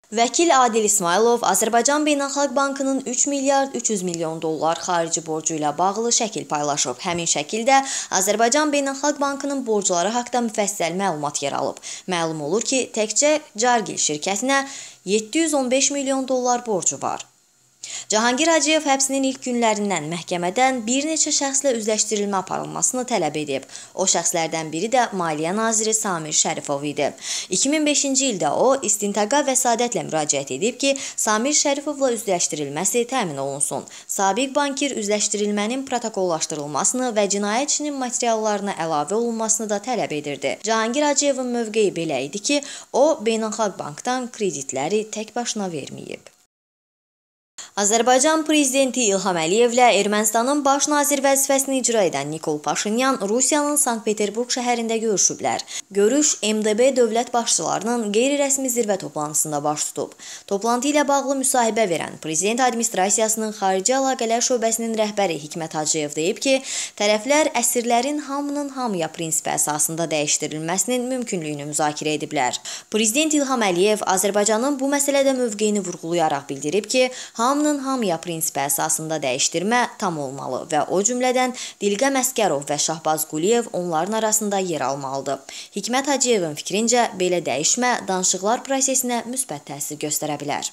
Vəkil Adil İsmailov Azərbaycan Beynəlxalq Bankının 3 milyard 300 milyon dollar xarici borcu ilə bağlı şəkil paylaşıb. Həmin şəkildə Azərbaycan Beynəlxalq Bankının borcları haqqında müfəssəl məlumat yer alıb. Məlum olur ki, təkcə Cargill şirkətinə 715 milyon dollar borcu var. Cahangir Hacıyev həbsinin ilk günlərindən məhkəmədən bir neçə şəxslə üzləşdirilmə aparılmasını tələb edib. O şəxslərdən biri də Maliyyə naziri Samir Şərifov idi. 2005-ci ildə o, istintaqa vəsadətlə müraciət edib ki, Samir Şərifovla üzləşdirilməsi təmin olunsun. Sabiq bankir üzləşdirilmənin protokollaşdırılmasını və cinayətçinin materiallarına əlavə olunmasını da tələb edirdi. Cahangir Hacıyevin mövqeyi belə idi ki, o, Beynəlxalq Bankdan kreditləri tək başına verməyib. Azərbaycan Prezidenti İlham Əliyevlə Ermənistanın baş nazir vəzifəsini icra edən Nikol Paşinyan Rusiyanın Sankt-Peterburq şəhərində görüşüblər. Görüş MDB dövlət başçılarının qeyri-rəsmi zirvə toplantısında baş tutub. Toplantı ilə bağlı müsahibə verən Prezident Administrasiyasının Xarici Əlaqələr Şöbəsinin rəhbəri Hikmət Hacıyev deyib ki, tərəflər əsirlərin hamının hamıya prinsipi əsasında dəyişdirilməsinin mümkünlüyünü müzakirə ediblər. Prezident İlham Əliyev Azərbaycanın bu məsələdə mövqeyini vurğulayaraq bildirib ki, hamının hamıya prinsipi əsasında dəyişdirmə tam olmalı və o cümlədən Dilqəm Əsgərov və Şahbaz Quliyev onların arasında yer almalıdır. Hikmət Hacıyevin fikrincə, belə dəyişmə danışıqlar prosesinə müsbət təsir göstərə bilər.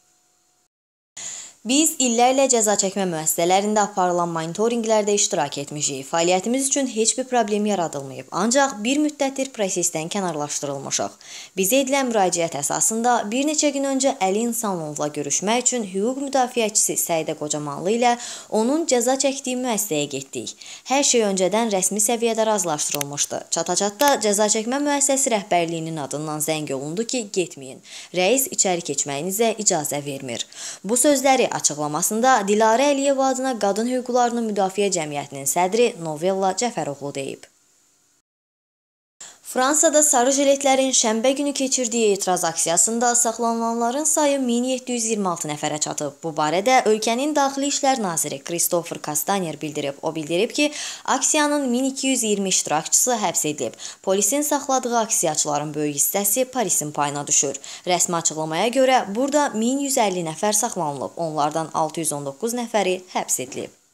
Biz illərlə cəza çəkmə müəssisələrində aparılan monitorinqlərdə iştirak etmişik. Fəaliyyətimiz üçün heç bir problem yaradılmayıb. Ancaq bir müddətdir prosesdən kənarlaşdırılmışıq. Bizə edilən müraciət əsasında bir neçə gün öncə Əli İnsanovla görüşmək üçün hüquq müdafiəçisi Səidə Qocamanlı ilə onun cəza çəkdiyi müəssisəyə getdik. Hər şey öncədən rəsmi səviyyədə razılaşdırılmışdı. Çata-çatda cəza çəkmə müəssisəsi rəhbərliyinin adından zəng olundu ki, getməyin. Rəis içəri keçməyinizə icazə vermir. Bu sözləri açıqlamasında Dilarə Əliyev adına Qadın Hüquqlarının Müdafiə Cəmiyyətinin sədri Novella Cəfəroğlu deyib. Fransada sarı jiletlərin şənbə günü keçirdiyi etiraz aksiyasında saxlanılanların sayı 1726 nəfərə çatıb. Bu barədə ölkənin Daxili İşlər naziri Christopher Castaner bildirib. O bildirib ki, aksiyanın 1220 iştirakçısı həbs edilib. Polisin saxladığı aksiyaçıların böyük hissəsi Parisin payına düşür. Rəsmi açıqlamaya görə burada 1150 nəfər saxlanılıb. Onlardan 619 nəfəri həbs edilib.